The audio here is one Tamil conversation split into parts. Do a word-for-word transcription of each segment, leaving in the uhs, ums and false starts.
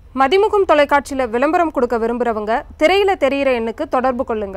மதிமுகம் தொலைக்காட்சியில விளம்பரம் கொடுக்க விரும்புறவங்க திரையில தெரியிற எண்ணுக்கு தொடர்பு கொள்ளுங்க.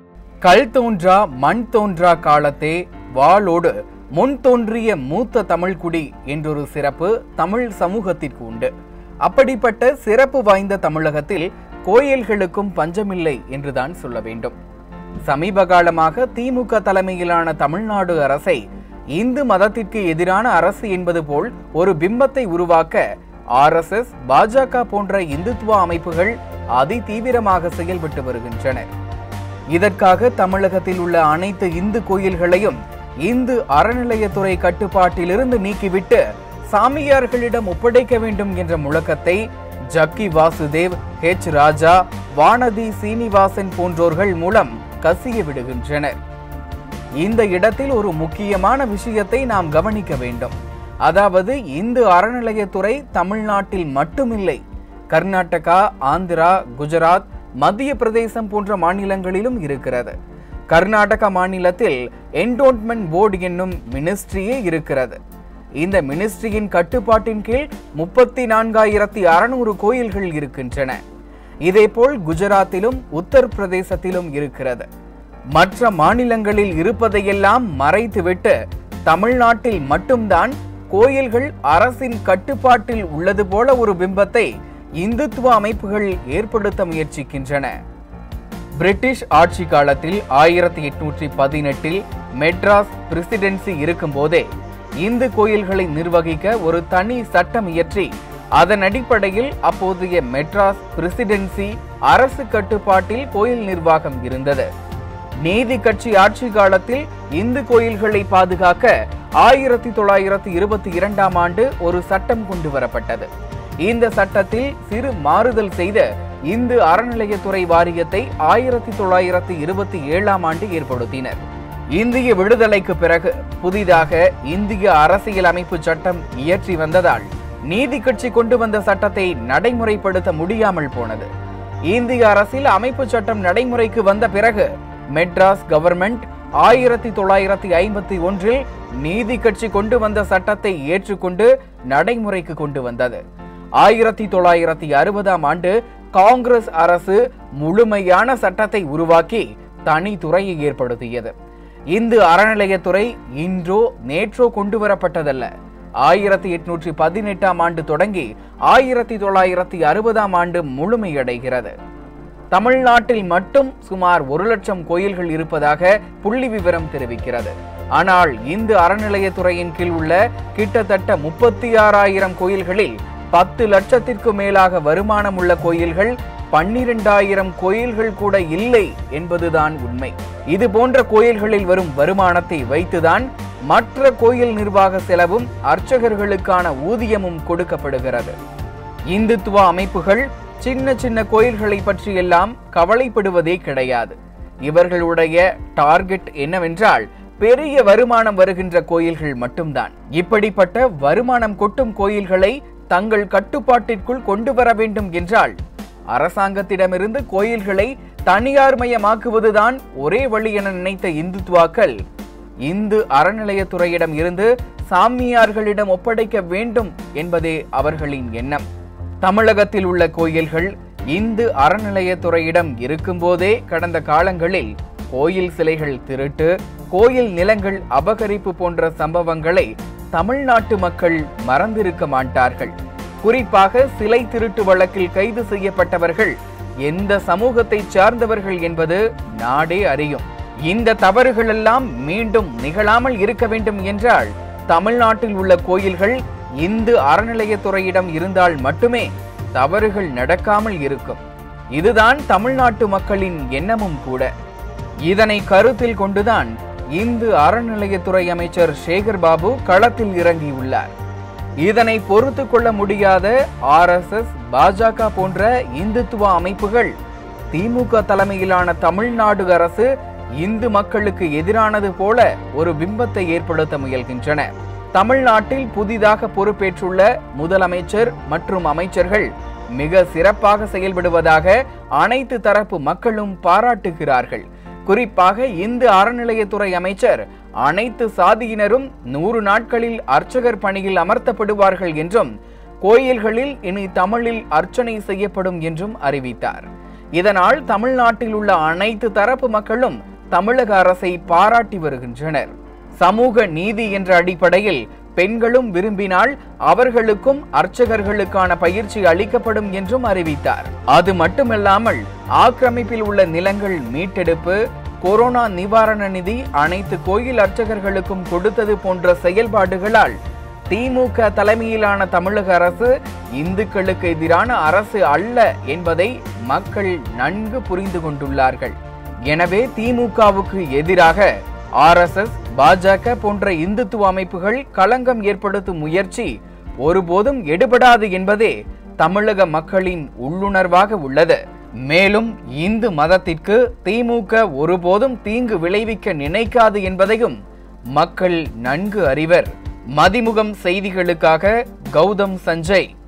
கல் தோன்றா மண் தோன்றா காலத்தே வாளோடு முன் தோன்றிய மூத்த தமிழ்குடி என்றொரு சிறப்பு தமிழ் சமூகத்திற்கு உண்டு. அப்படிப்பட்ட சிறப்பு வாய்ந்த தமிழகத்தில் கோயில்களுக்கும் பஞ்சமில்லை என்றுதான் சொல்ல வேண்டும். சமீப காலமாக திமுக தலைமையிலான தமிழ்நாடு அரசை இந்து மதத்திற்கு எதிரான அரசு என்பது போல் ஒரு பிம்பத்தை உருவாக்க ஆர் எஸ் எஸ், பாஜக போன்ற இந்துத்துவ அமைப்புகள் அதி தீவிரமாக செயல்பட்டு வருகின்றன. இதற்காக தமிழகத்தில் உள்ள அனைத்து இந்து கோயில்களையும் இந்து அறநிலையத்துறை கட்டுப்பாட்டிலிருந்து நீக்கிவிட்டு சாமியார்களிடம் ஒப்படைக்க வேண்டும் என்ற முழக்கத்தை ஜக்கி வாசுதேவ், ஹெச் ராஜா, வானதி சீனிவாசன் போன்றோர்கள் மூலம் கசிய விடுகின்றனர். இந்த இடத்தில் ஒரு முக்கியமான விஷயத்தை நாம் கவனிக்க வேண்டும். அதாவது இந்து அறநிலையத்துறை தமிழ்நாட்டில் மட்டுமில்லை, கர்நாடகா, ஆந்திரா, குஜராத், மத்திய பிரதேசம் போன்ற மாநிலங்களிலும் இருக்கிறது. கர்நாடக மாநிலத்தில் என்டோன்மெண்ட் போர்டு என்னும் மினிஸ்ட்ரியே இருக்கிறது. இந்த மினிஸ்ட்ரியின் கட்டுப்பாட்டின் கீழ் முப்பத்தி நான்காயிரத்தி அறுநூறு கோயில்கள் இருக்கின்றன. இதேபோல் குஜராத்திலும் உத்தரப்பிரதேசத்திலும் இருக்கிறது. மற்ற மாநிலங்களில் இருப்பதையெல்லாம் மறைத்துவிட்டு தமிழ்நாட்டில் மட்டும்தான் கோயில்கள் அரசின் கட்டுப்பாட்டில் உள்ளது போல ஒரு பிம்பத்தை இந்துத்துவ அமைப்புகள் ஏற்படுத்த முயற்சிக்கின்றன. பிரிட்டிஷ் ஆட்சி காலத்தில் ஆயிரத்தி எட்நூற்றி பதினெட்டில் மெட்ராஸ் பிரசிடென்சி இருக்கும் போதே இந்து கோயில்களை நிர்வகிக்க ஒரு தனி சட்டம் இயற்றி அதன் அடிப்படையில் அப்போதைய மெட்ராஸ் பிரசிடென்சி அரசு கட்டுப்பாட்டில் கோயில் நிர்வாகம் இருந்தது. நீதி கட்சி ஆட்சி காலத்தில் இந்து கோயில்களை பாதுகாக்க ஆயிரத்தி தொள்ளாயிரத்தி இருபத்தி இரண்டாம் ஆண்டு ஒரு சட்டம் கொண்டு வரப்பட்டது. இந்த சட்டத்தில் சிறு மாறுதல் செய்த இந்து அறநிலையத்துறை வாரியத்தை ஆயிரத்தி தொள்ளாயிரத்தி இருபத்தி ஏழாம் ஆண்டு ஏற்படுத்தினர். இந்திய விடுதலைக்கு பிறகு புதிதாக இந்திய அரசியல் அமைப்பு சட்டம் இயற்றி வந்ததால் நீதி கட்சி கொண்டு வந்த சட்டத்தை நடைமுறைப்படுத்த முடியாமல் போனது. இந்திய அரசியல் அமைப்பு சட்டம் நடைமுறைக்கு வந்த பிறகு மெட்ராஸ் கவர்மெண்ட் ஆயிரத்தி தொள்ளாயிரத்தி ஐம்பத்தி ஒன்றில் நீதி கட்சி கொண்டு வந்த சட்டத்தை ஏற்றுக்கொண்டு நடைமுறைக்கு கொண்டு வந்தது. ஆயிரத்தி தொள்ளாயிரத்தி அறுபதாம் ஆண்டு காங்கிரஸ் அரசு முழுமையான சட்டத்தை உருவாக்கி தனித்துறையை ஏற்படுத்தியது. இந்து அறநிலையத்துறை இன்றோ நேற்றோ கொண்டு வரப்பட்டதல்ல. ஆயிரத்தி எட்நூற்றி பதினெட்டாம் ஆண்டு தொடங்கி ஆயிரத்தி தொள்ளாயிரத்தி அறுபதாம் ஆண்டு முழுமையடைகிறது. தமிழ்நாட்டில் மட்டும் சுமார் ஒரு லட்சம் கோயில்கள் இருப்பதாக புள்ளி விவரம் தெரிவிக்கிறது. ஆனால் இந்து அறநிலையத்துறையின் கீழ் உள்ள கிட்டத்தட்ட முப்பத்தி ஆறாயிரம் கோயில்களில் பத்து லட்சத்திற்கு மேலாக வருமானம் உள்ள கோயில்கள் பன்னிரெண்டாயிரம் கோயில்கள் கூட இல்லை என்பதுதான் உண்மை. இது போன்ற கோயில்களில் வரும் வருமானத்தை வைத்துதான் மற்ற கோயில் நிர்வாக செலவும் அர்ச்சகர்களுக்கான ஊதியமும் கொடுக்கப்படுகிறது. இந்துத்துவ அமைப்புகள் சின்ன சின்ன கோயில்களை பற்றியெல்லாம் கவலைப்படுவதே கிடையாது. இவர்களுடைய டார்கெட் என்னவென்றால் பெரிய வருமானம் வருகின்ற கோயில்கள் மட்டும்தான். இப்படிப்பட்ட வருமானம் கொட்டும் கோயில்களை தங்கள் கட்டுப்பாட்டிற்குள் கொண்டு வர வேண்டும் என்றால் அரசாங்கத்திடமிருந்து கோயில்களை தனியார்மயமாக்குவதுதான் ஒரே வழி என நினைத்த இந்துத்துவாக்கள் இந்து அறநிலையத்துறையிடம் இருந்து சாமியார்களிடம் ஒப்படைக்க வேண்டும் என்பதே அவர்களின் எண்ணம். தமிழகத்தில் உள்ள கோயில்கள் இந்து அறநிலையத்துறையிடம் இருக்கும்போதே கடந்த காலங்களில் கோயில் சிலைகள் திருட்டு, கோயில் நிலங்கள் அபகரிப்பு போன்ற சம்பவங்களை தமிழ்நாட்டு மக்கள் மறந்திருக்க மாட்டார்கள். குறிப்பாக சிலை திருட்டு வழக்கில் கைது செய்யப்பட்டவர்கள் எந்த சமூகத்தை சார்ந்தவர்கள் என்பது நாடே அறியும். இந்த தவறுகள் எல்லாம் மீண்டும் நிகழாமல் இருக்க வேண்டும் என்றால் தமிழ்நாட்டில் உள்ள கோயில்கள் இந்து அறநிலையத்துறையிடம் இருந்தால் மட்டுமே தவறுகள் நடக்காமல் இருக்கும். இதுதான் தமிழ்நாட்டு மக்களின் எண்ணமும் கூட. இதனை கருத்தில் கொண்டுதான் இந்து அறநிலையத்துறை அமைச்சர் சேகர் பாபு களத்தில் இறங்கியுள்ளார். இதனை பொறுத்து கொள்ள முடியாத ஆர் எஸ் எஸ், பாஜக போன்ற இந்துத்துவ அமைப்புகள் திமுக தலைமையிலான தமிழ்நாடு அரசு இந்து மக்களுக்கு எதிரானது போல ஒரு பிம்பத்தை ஏற்படுத்த முயல்கின்றன. தமிழ்நாட்டில் புதிதாக பொறுப்பேற்றுள்ள முதலமைச்சர் மற்றும் அமைச்சர்கள் மிக சிறப்பாக செயல்படுவதாக அனைத்து தரப்பு மக்களும் பாராட்டுகிறார்கள். குறிப்பாக இந்து அறநிலையத்துறை அமைச்சர் அனைத்து சாதியினரும் நூறு நாட்களில் அர்ச்சகர் பணியில் அமர்த்தப்படுவார்கள் என்றும் கோயில்களில் இனி தமிழில் அர்ச்சனை செய்யப்படும் என்றும் அறிவித்தார். இதனால் தமிழ்நாட்டில் உள்ள அனைத்து தரப்பு மக்களும் தமிழக அரசை பாராட்டி வருகின்றனர். சமூக நீதி என்ற அடிப்படையில் பெண்களும் விரும்பினால் அவர்களுக்கும் அர்ச்சகர்களுக்கான பயிற்சி அளிக்கப்படும் என்றும் அறிவித்தார். அது மட்டுமல்லாமல் ஆக்கிரமிப்பில் உள்ள நிலங்கள் மீட்டெடுப்பு, கொரோனா நிவாரண நிதி அனைத்து கோயில் அர்ச்சகர்களுக்கும் கொடுத்தது போன்ற செயல்பாடுகளால் திமுக தலைமையிலான தமிழக அரசு இந்துக்களுக்கு எதிரான அரசு அல்ல என்பதை மக்கள் நன்கு புரிந்து கொண்டுள்ளார்கள். எனவே திமுகவுக்கு எதிராக ஆர் எஸ் எஸ், பாஜக போன்ற இந்துத்துவ அமைப்புகள் களங்கம் ஏற்படுத்தும் முயற்சி ஒருபோதும் எடுபடாது என்பதே தமிழக மக்களின் உள்ளுணர்வாக உள்ளது. மேலும் இந்து மதத்திற்கு திமுக ஒருபோதும் தீங்கு விளைவிக்க நினைக்காது என்பதையும் மக்கள் நன்கு அறிவர். மதிமுகம் செய்திகளுக்காக கௌதம் சஞ்சய்.